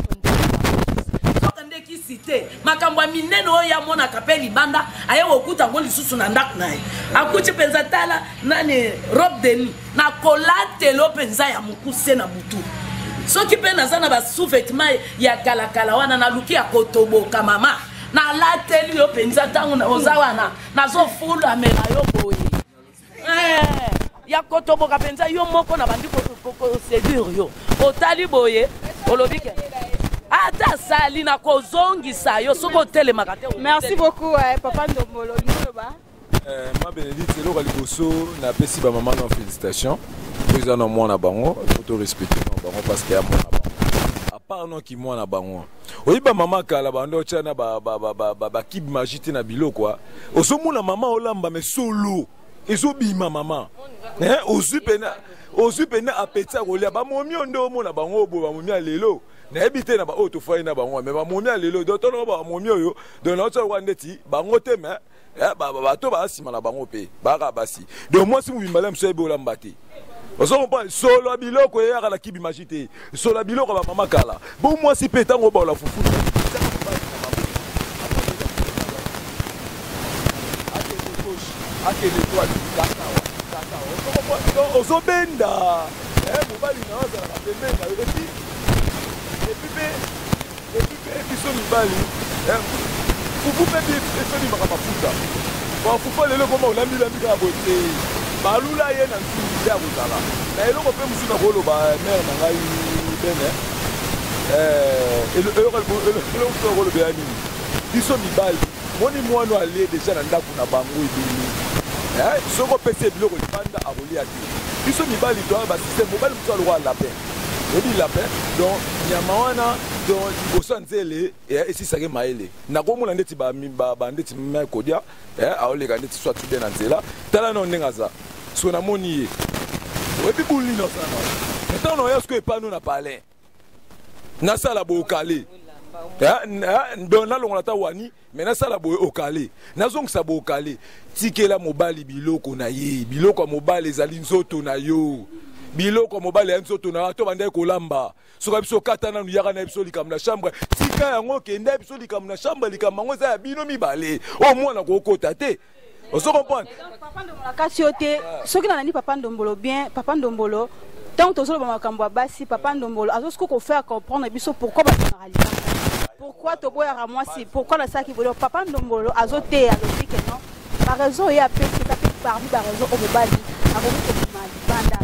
soka ndeki cité makambo minene oya mona kapeli banda aye okuta ngo lisusu na ndako naye akuti penza tala nani robe de nuit na kolate lo penza ya mukuse na butu soki pe nazana ba sous-vêtements ya kala kala wana na luki ya kotoboka mama na lateli yo penza tangu na ozawana nazo fula mela yo boye eh ya kotoboka penza yo moko na bandi ko séduire yo otali boye olobike ata sali na kozongisa yo soko telema kate. Merci beaucoup eh, papa Ndombolo Ndoloba. Euh, ma Bénédicte, c'est là liboso na pesi ba maman en félicitations. Vous en moi na bango, faut respecter bango parce qu'il y a moi na bango. À part non qui moi na bango. Oui ba maman kala bando tchana ba ba ba ba ba kib magité na bilo quoi. Oso mona maman olamba mais solo. Ezo bima maman. Hein, ozu pena ozu pena apeta kolia ba momi ondo mona bango bo ba momi alelo. Na ebité na ba auto foi na bango mais ba momi alelo dotono ba momi oyo de l'autre wandeti bango te mais eh ba ba to ba sima na bango pe ba ka basi donc moi si vous bimbala mso ebe olamba te ozo pas solo biloko ya la kibi magité solo biloko ba mama kala bon moi si pe tango ba la fufu akele toi kaka ozo benda eh mobali na oza na pembeni et puis et puis et puis biso mibali eh fufu pe biso ni maka mafuta bon fufu lelo koma olambi lambi ka bote balula ye na ntu ya bozala na eloko pe musu na koloba mère na ngai bene et le le le béani biso mibali moni mwana aller déjà na ndako na bango ebele eh soko pese biloko libanda abolia te biso mibali to ba système mobile mutwa lo wa lapin ebi lapin donc nyama wana donc liboso nzele et si sake maele na komona ndeti ba ba ndeti me kodia eh aoleka ndeti soit tu bien na nzela tala no ndengaza so na moni ye ebi buli no sana maintenant on est-ce que pas nous na parler na sala bo kale donc na longola ta wani mais na sala bo okale na zonga sa bo kale tikela mobali biloko na ye biloko mobali ezali nzoto na yo biloko mobali ya nzoto na to bande ko lamba soka biso kata na yaka na biso likam na chambre tika yango ke nda biso likam na chambre likam ngo za bino mibale o mwana ko kota te on se comprend papa ndombolo kasi ote soki na nani papa ndombolo bien papa ndombolo tant que le makambo basi papa ndombolo azo ce qu'on fait comprendre biso pourquoi ba généraliser pourquoi to boya à moi si pourquoi la ça qui veut papa ndombolo azo te a logique que non par raison il a fait c'est fait parmi par raison au mobali a revu que mal banda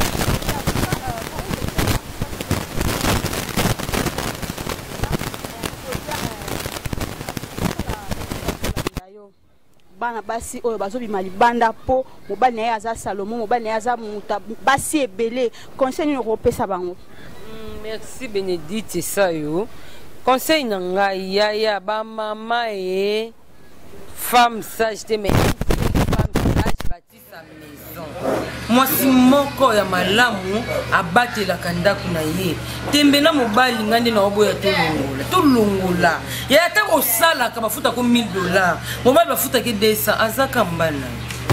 bana basi oyo bazobi malibanda po mobali na ye aza Salomon mobali na ye aza muta basi ebele conseil ni kopesa bango. Merci Bénédicte ça yo conseil na ngai ya ya ba mama e femme sage te mais femme sage bâtit sa maison mwasi moko ya malamu abatelaka ndako na ye tembe na mobali ngande na oboya tolongola tolongola ya ata kosalaka bafuta ko mille dollars mobali bafuta ke deux cents azaka mbana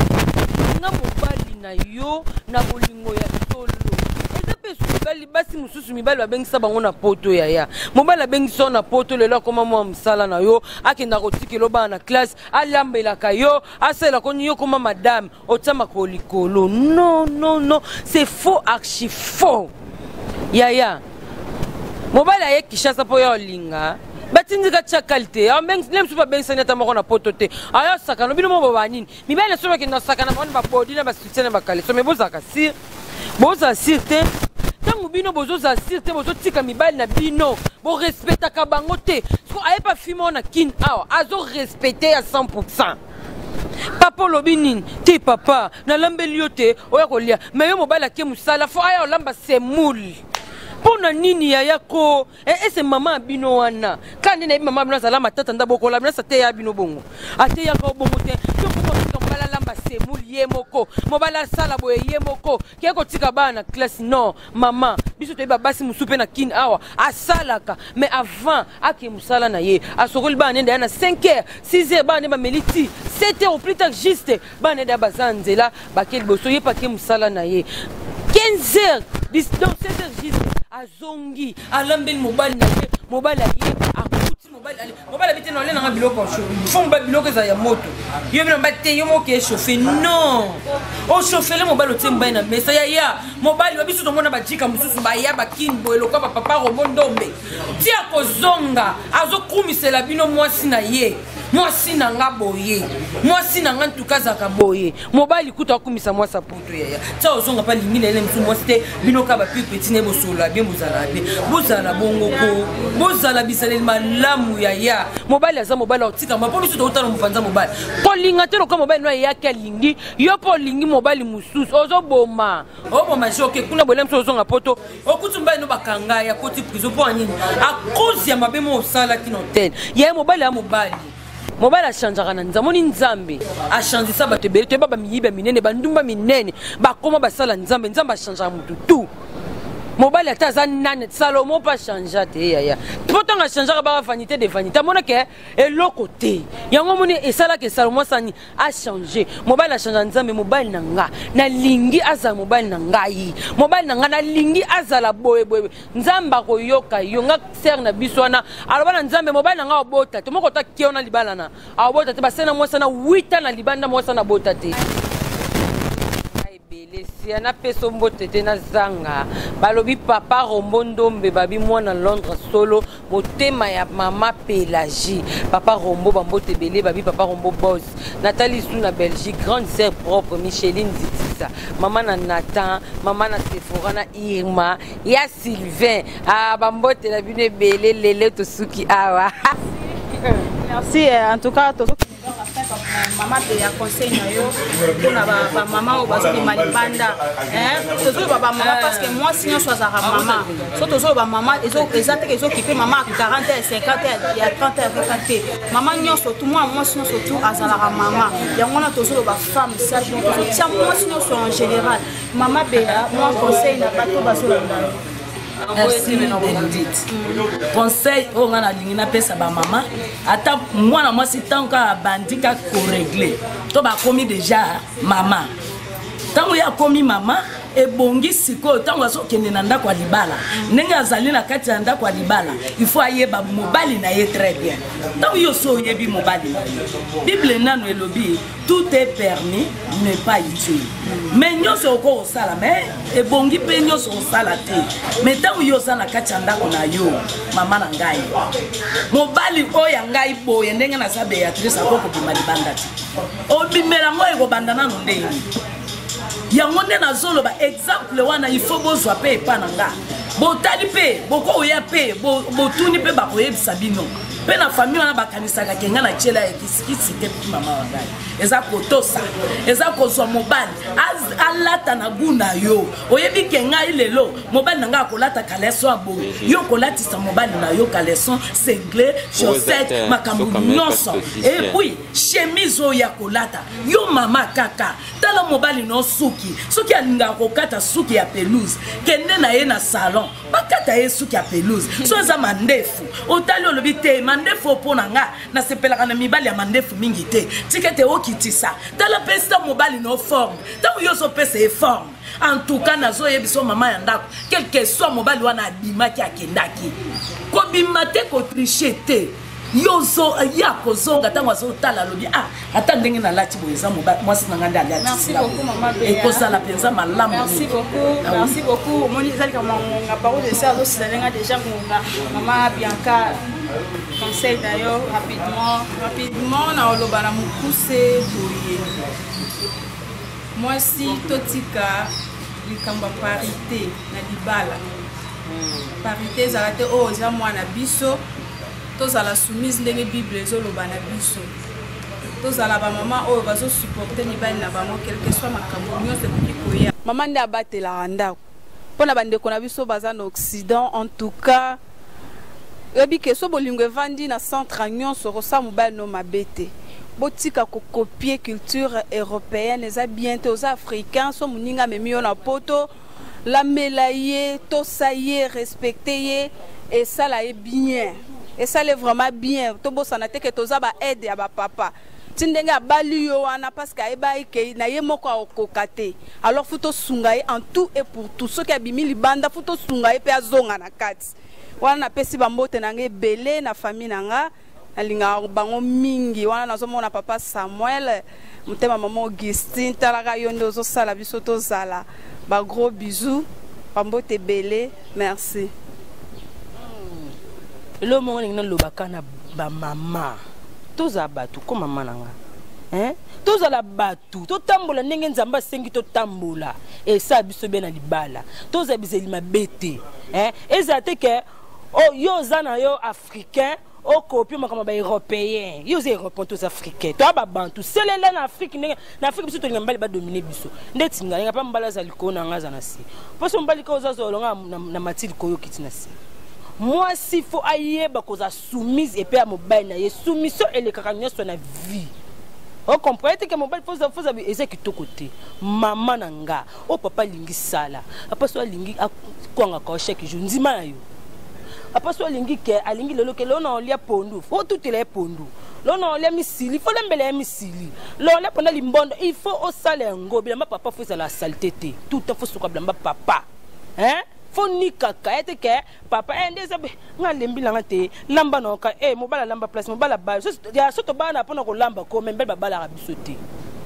nga mobali na yo na bolingo ya tolo eza pe mibali basi mususu mibali babengisa bango na poto ya ya mobali abengisa na poto lelo akoma mwa msala na yo akenda kotikelo bana na classe alambelaka yo asela koni yo koma madame otama kolikolo non non non c'est faux archi faux ya ya mobali aye Kishasa po ya linga batindika cha qualité ameng nem super ben saneta moko na poto te aya sakano bino mo banini mibali soba ke na sakana mona ba body na ba soutien na ba kale so me bozaka sir boza sir te tangu bino bozoza sir te bozotika mibali na bino bo respecta ka bango te so aye pa fimo na kin awa azo respecter à cent pour cent papa lobinin te papa na lambeli yo te oya kolia mais yo mobali ke musala fo aya olamba semoule pona nini ya yako e ese mama bino wana kandi na mama bino sala matata ndaboko la bino sa te ya bino bongo ate ya ko bongo te yo ko mobala lamba semoule ye moko mobala sala boye ye moko ke ko tika bana classe non mama biso te ba basi musupe na kin awa asalaka mais avant ake musala na ye asokoli bana nda na cinq heures six heures bana ba meliti sept heures au plus tard juste bana nda bazanzela bakeli boso ye pa ke musala na ye quinze heures donc sept heures juste azongi alambeli mobali na ye mobali ye akuti mobali ale mobali bite na le na biloko chauffe fond ba biloko za ya moto yo bino bate yo moke chauffer non o chauffer le mobali otemba na mesa ya ya mobali wa biso tomona bajika mususu ba ya ba kinbo eloko ba papa robondombe tia kozonga azokumisela bino mwasi na ye mwasi na nga boye mwasi na nga ntukaza ka boye mobali kuta kumisa mwasa poto ya ya tia ozonga pa lingine ele msu mwasi te bino ka ba pipeti ne bosola bien bozala be bozala bongo ko bozala bisale malamu ya ya mobali aza mobali otika ma po biso to utana mufanza mobali ko linga te ko mobali no ya ke lingi yo po lingi mobali mususu ozo boma oboma joke kuna bolem so ozonga poto okutumba no bakanga ya koti prison po anini a cause ya mabemo osala kinotel ya mobali ya mobali mobali achangeaka na nzamoni nzambe achanzisa bato ebele to baba miyiba minene bandumba minene bakoma basala nzambe nzambe achangeaka mutu tu mobali ata aza nane Salomo pa changea te yaya pourtant nga changeaka ba vanité de vanité amona ke eloko te yango moni esalaka Salomo sani a changer mobali achange nzambe mobali na nga na lingi aza mobali na ngai mobali na nga na lingi azala boye boye nzamba koyoka yo nga ser na biso wana aloba na nzambe mobali na nga obota te moko ta kiona libala na abota te basena mwasa na huit ans na libanda mwasa na bota te Lesia na peso mbote te na zanga balobi papa Rombo-Ndombe babi mwana Londres solo motema ya mama Pélagie papa Rombo bambote belé babi papa Rombo boss Nathalie Sou na Belgique grande sœur propre Micheline Ziti ça. Maman na Nathan, maman na Sephora na Irma, ya Sylvain. Ah bambote la bine belé lele to suki awa. Merci en tout cas to maman te ya conseil na yo pona ba ba maman o bazo di malibanda hein tozo ba maman parce que moi sinon soit za maman so tozo ba maman ezo exacte que ezo kipe maman quarante et cinquante il y a trente et vingt maman nyonso tout moi moi sinon surtout azala maman ya ngona tozo ba femme sage tozo tia moi sinon soit en général maman bela moi conseil na bato bazo landa. Merci Benedite. Conseil au ngana lingina pesa ba maman ata mwana moi si tant ka bandika ko régler to ba komi déjà maman tango ya komi maman e bongi siko tango so kende na ndako ya libala ndenge azali na kati ya ndako ya libala il faut ayeba mobali na ye très bien tango yo so yebi mobali Bible nanu elobi tout est permis mais pas utile mais nyoso ko sala mais e bongi pe nyoso sala te mais tango yo sa na kati ya ndako na yo mama na ngai mobali oya ngai boye ndenge na sa Beatrice akoko bima libanda ti obimela ngo eko bandana no ndenge yango nde nazoloba exemple wana il faut bozwa pe epa na nga botali pe boko oya pe botuni pe bakoyebisa bino pe na famille wana bakanisaka ke nga na tiela ya kisikisi te mama wa ngai eza kotosa eza kozwa mobali alata na guna yo oyebi ke ngai lelo mobali na nga akolata kaleson aboye yo kolatisa mobali na yo kaleson sengle chaussette makambo nyonso et puis chemise oyo ya kolata yo mama kaka tala mobali no suki suki alinga kokata suki ya pelouse kende na ye na salon bakata ye suki ya pelouse so eza mandefu otali olobi te mandefu pona nga na sepelaka na mibali ya mandefu mingi te tikete okitisa tala pesa mobali no forme tango yo so pesa e forme en tout cas nazo yebiso mama ya ndako quel que soit mobali wana abimaki akendaki ko bimate ko tricher te yozo ya kozonga tango azo tala lobi ah ata ndenge na lati boyeza mobali mwasi na nganda alati. Merci beaucoup maman Béa. Et kosa la penza malamu. Merci beaucoup. Merci beaucoup. Moni zali kama nga parole de ça aussi lenga déjà ngonga maman Bianca conseil d'ailleurs rapidement rapidement na oloba na mukuse boye. Moi si totika likamba parité na libala. Parité zalate o za mwana biso tozala soumise ndenge Bible ezoloba na biso tozala ba mama oyo bazo supporter mibali na bango quelque soit makambo nyonso ekoya mama nde abatela ndako pona bandeko na biso baza na Occident en tout cas ebi ke so bolingo evandi na centre nyonso rosa mobali no mabete botika ko copier culture européenne eza bien te aux africains so muninga memi na poto la melaye to saye respecter et ça là est bien. Et ça l'est vraiment bien. Tobo sanate que toza ba aide ya ba papa. Tindenga bali yo wana parce que eba ke na ye moko okokate. Alors futo sungaye en tout et pour tout. Ce qui abimi libanda futo sungaye pe azonga na kati. Wana pesi bambote nange belé na famille nanga. Alinga bango mingi wana nazomona papa Samuel, mutema maman Augustine talaka yondo zo sala biso to zala. Ba gros bisous. Bambote belé. Merci. Le moment où on a na ba mama tous abatu ko mama nanga hein tous ala batu to tambola ndenge nzamba sengi to tambola et ça biso bena libala tous abizeli mabete hein ezate ke oh yo zana yo africain o copie makama ba européen yo ze européen tous africains to ba bantu selele na Afrique na Afrique biso to ngambali ba dominer biso ndeti nga pa mbala za likona nga zana si poso mbali ko za zolonga na matili koyo kitina si. Moi, s'il faut aïe, parce que soumise et puis à mon bain, il y a soumission et les caractères sur la vie. Vous comprenez que mon bain, il faut avoir des qui côté. Maman nanga, oh papa lingi sala. Après soit lingi à quoi on a coché que je ne dis pas. Après soit lingi que à lingi le local on a lié pondu. Faut tout les pondu. L'on a lié misili, il faut l'embellir misili. L'on a pendant l'imbondo, il faut au salaire ngo. Bien ma papa fait la saleté. Tout le faut se quoi papa. Hein? Faut ni kaka ete ke papa ende sabe ngalembi langa te lamba noka eh mobala lamba place mobala ba ya soto bana pona ko lamba ko membe babala ka bisote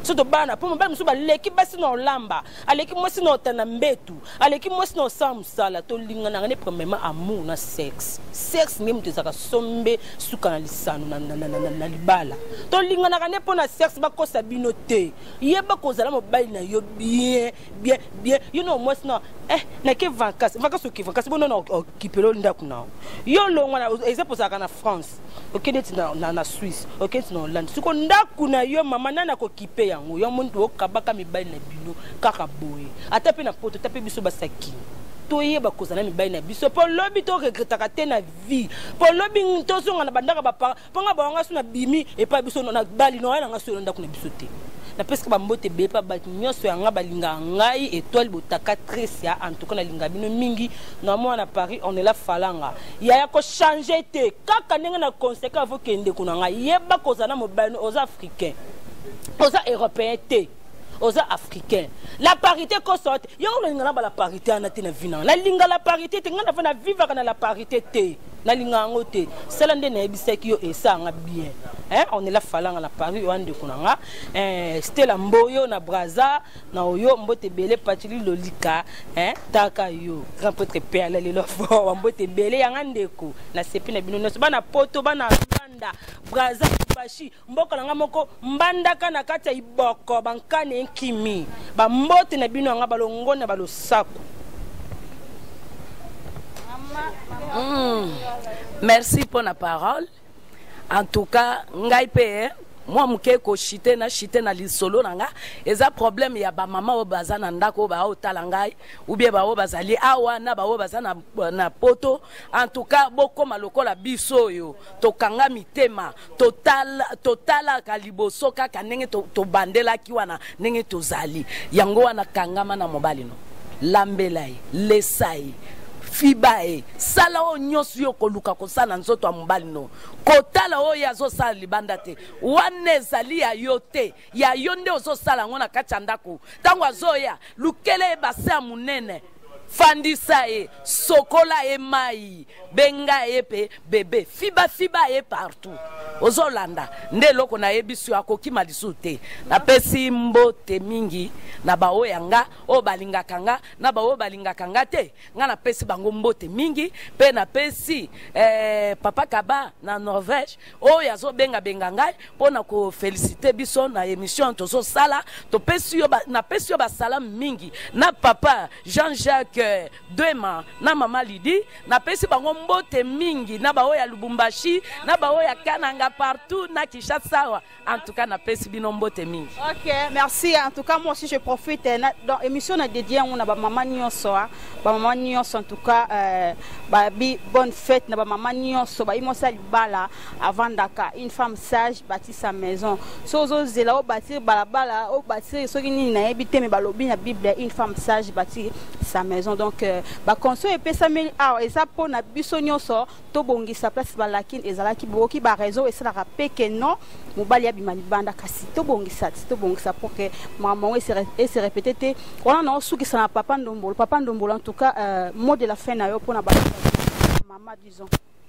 soto bana po mobali musuba leki basi na olamba aleki mwasi na otana mbetu aleki mwasi na osala musala tolingana ne premièrement amour na sexe sexe même tezaka sombe suka na lisano na na na na libala tolingana ne pona sexe bakosa bino te yeba kozala mobali na yo bien bien bien you know mwasi na eh na ke vacances vacances ki vacances bono na okipelo ndaku na yo longa na exemple za na France okende na na, na Suisse okende na Hollande siko ndaku na yo mama nana ko kipe yango yo muntu okabaka mibali na bino kaka boye ata pe na poto tape biso basaki toyeba kozala mibali na biso po lobi to regretaka te na vie po lobi to songa na bandaka ba ponga ba nga na bimi e pa biso na bali no na nga so ndaku na biso te na presque ba mbote be pa ba nyonso yanga balinga ngai étoile botaka tresia en tout cas na linga bino mingi na moi na Paris on est là falanga ya ya ko changer te kaka ndenge na conséquence faut kende kuna ngai yeba kozala mobali aux africains aux européens te aux africains la parité ko sorte yo ngana ba la parité anate na vina la linga la parité te ngana na vivre na la parité te na linga ngote sala nde na ebiseki yo esanga bien hein on est là falanga na Paris yo ande kunanga eh Stella Mboyo na Braza na oyo mbote bele patili lolika hein taka yo grand prêtre père la lelo fo mbote bele yanga ndeko na sepi na bino nyonso bana poto bana banda Braza bashi mboka nanga moko mbandaka na kati ya iboko bankane nkimi ba mbote na bino nga balongona balosako. Mm. Merci pour la parole. En tout cas, ngai pe moi muke ko chite na chite na lisolo nanga eza problème ya ba mama o bazana ndako ba o talangai ou bien ba o bazali awa na ba o bazana na poto. En tout cas boko malokola biso yo to kanga mitema total totala kaliboso kaka ndenge to, to bandela kiwana ndenge to zali yango wana kangama na mobali no lambelai lesai fibae sala o nyosu yo koluka kosana nzoto mobali no kotala o ya zo sala libanda te wane zali ya yote ya yonde ozo sala ngona kacha ndako tango azoya lukele basa munene fandisa e sokola e mai benga e pe bebe fiba fiba e partout ozolanda nde loko na yebisu akoki malisu te na pesi mbote mingi na bao yanga o balinga kanga na bao balinga kanga te nga na pesi bango mbote mingi pe na pesi eh, papa Kaba na Norvège o yazo benga benga ngai pona ko féliciter biso na émission tozo sala to pesi yo ba, na pesi yo ba salam mingi na papa Jean-Jacques Dema na mama Lidi na pesi bango mbote mingi na bao ya Lubumbashi na bao ya Kananga partout na Kinshasa. En tout cas na pesi bino mbote mingi. OK, merci. En tout cas moi aussi je profite na, dans émission na dédié on a ba maman nyonso ba maman nyonso en tout cas euh, ba bi bonne fête na ba maman nyonso ba imosa libala avant daka une femme sage bâtit sa maison. Sozo zela o bâtir balabala o bâtir soki ni na ebité me balobi na Bible une femme sage bâtit sa maison. Donc euh, ba konso e pesa meli ah eza po na biso nyonso to bongisa place balakin ezalaki boki ba réseau et ça rappelle que non mobali abimani banda kasi to bongisa to bongisa pour que maman et se répéter on a non sou qui ça na papa ndombolo papa ndombolo en tout cas euh, mot de la fin na yo pour na ba maman disons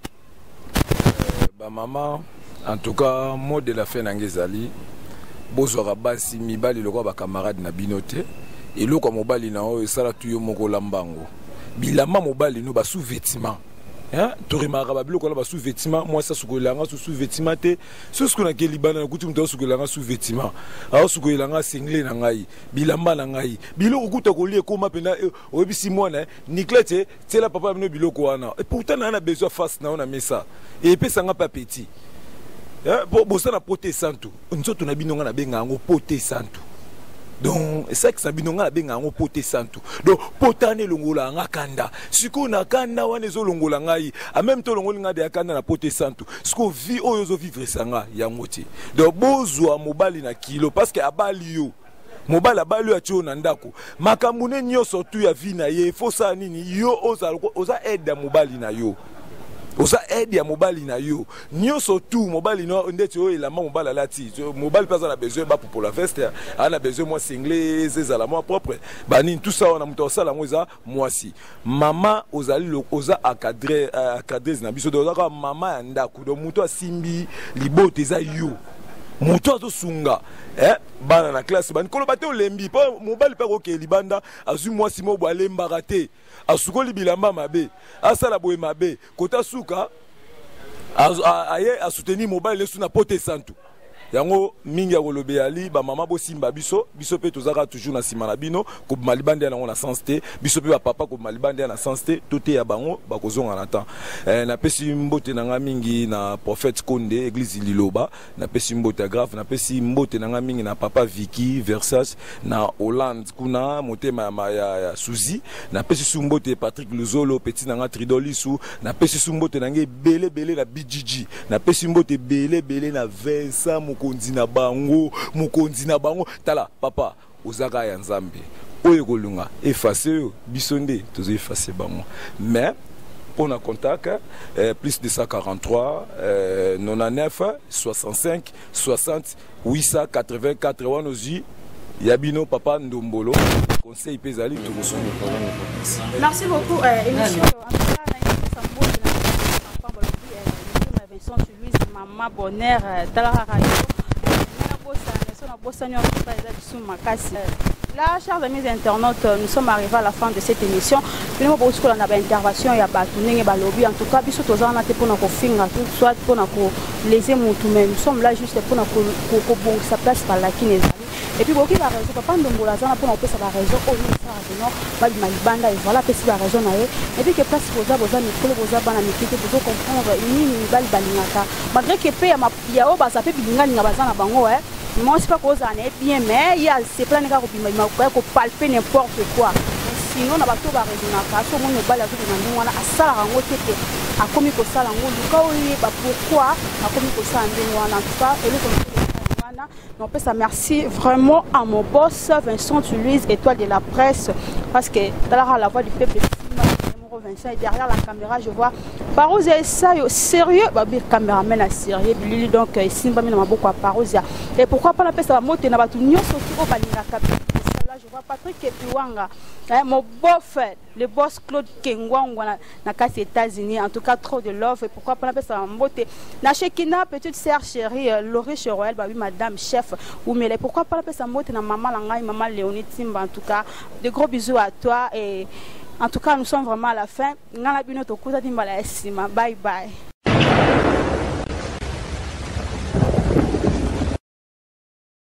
euh, ba maman en tout cas mot de la fin na ngezali bozora basi mibali lokwa ba camarade na binote et loko mobali na o esala tuyo moko lambango bilama mobali no ba sous-vêtement hein torimaka ba biloko na ba sous-vêtement moi ça sukolanga sous-vêtement te ce qu'on a ke libana na kuti mto sukolanga sous-vêtement a sukolanga single na ngai bilamba na ngai biloko kuta ko lie koma pena obisi mwana niklete tela papa bino biloko wana et pourtant na besoin face na on a mis ça et pesa nga pas petit hein bo ça na poté santu nzoto na binonga na benga ngo poté santu. Donc c'est que ça binonga benga ngo poté santu donc potane longola nga kanda siko na kanda wane zo longola ngai en même temps longola nga de kanda na poté santu siko vi oyo zo vivre sanga ya ngoti donc bozwa mobali na kilo parce que abali yo mobali abali ya tio na ndako makamune nyoso tu ya vi na ye fosa nini yo oza oza aide mobali na yo oza aide ya mobali na yo nyoso tu mobali no ndeti o elama mobali lati mobali pas na besoin ba pour la veste ana besoin moi singlé zezala moi propre bani tout ça on a muto sala ngoza moi si mama ozali oza acadrer acadrer na biso doza ka mama ya ndako do muto asimbi libote za yo moto azosunga eh bana na classe bani kolo bate olembi po mobali pe ko ke libanda azu mwasi mo bo alembaka te asukoli bilamba mabe asala boye mabe kota suka aye a soutenir mobile lesu na pote santu yango mingi ya kolobe ali ba mama bo simba biso biso pe tozaka toujours na sima na bino ko malibande na ngona sens te biso pe ba papa ko malibande na sens te tote ya bango ba kozonga na temps eh na pesi mbote na nga mingi na prophète Konde église Liloba na pesi mbote grave na pesi mbote na nga mingi na papa Vicky Versace na Hollande kuna motema ya, ya Suzy na pesi sumbote Patrick Luzolo petit na nga Tridolisu na pesi sumbote na nge bele bele na B G G na pesi mbote bele bele na Vincent mukonzi na bango mukonzi na bango tala papa ozaka ya nzambe oyo kolunga effacer bisonde tozo effacer bango mais on a contact euh, plus de cent quarante-trois euh, quatre-vingt-dix-neuf soixante-cinq soixante huit cent quatre-vingt-quatre wanozi yabino papa Ndombolo conseil pesali tout le merci beaucoup euh, émission Maman bonheur dans la radio. Là, chers amis internautes, nous sommes arrivés à la fin de cette émission. Nous avons beaucoup d'interventions, il y a Batouning et Balobi. En tout cas, nous sommes là pour nous faire soit pour nous laisser mon tout même. Nous sommes là juste pour nous faire sa place par la kiné. Et puis, beaucoup de raisons. Papa Ndombola, pour nous faire sa raison. Oh, nous sommes là, Malibanda, et voilà, c'est la raison. Et puis, que place pour ça, vous avez mis vos abonnés, vous comprendre, ni Bal Balinaka. Malgré que il y a au bas, ça fait bien, il y a bazan à Bango, hein. Moi, c'est pas cause en est bien, mais il y a ces plans de gars qui m'ont palpé n'importe quoi. Sinon, on a tout à raison. Tout le monde est balayé dans le à ça, en haut, à commis pour ça, en haut, pourquoi, à commis pour ça, en tout cas, et le on peut ça merci vraiment à mon boss Vincent Louise, étoile de la presse, parce que dans la voix du peuple, Vincent, et derrière la caméra, je vois Parosia et ça, sérieux, bah, caméraman à sérieux, donc ici, bah, beaucoup à Parosia. Et pourquoi pas la paix, ça va monter, n'a pas tout, nous, surtout au Balina Capitale. Je vois Patrick Kepiwanga, hein, mon boss, le boss Claude Kengwanga, na casse États-Unis, en tout cas trop de love. Et pourquoi pas la paix, ça va monter. Na Chekina, petite sœur chérie, Laurie Cheroel, bah oui, madame chef, ou mais pourquoi pas la paix, ça va monter, na maman Langai, maman Léonie Timba, en tout cas, de gros bisous à toi et. En tout cas, nous sommes vraiment à la fin. Bye bye.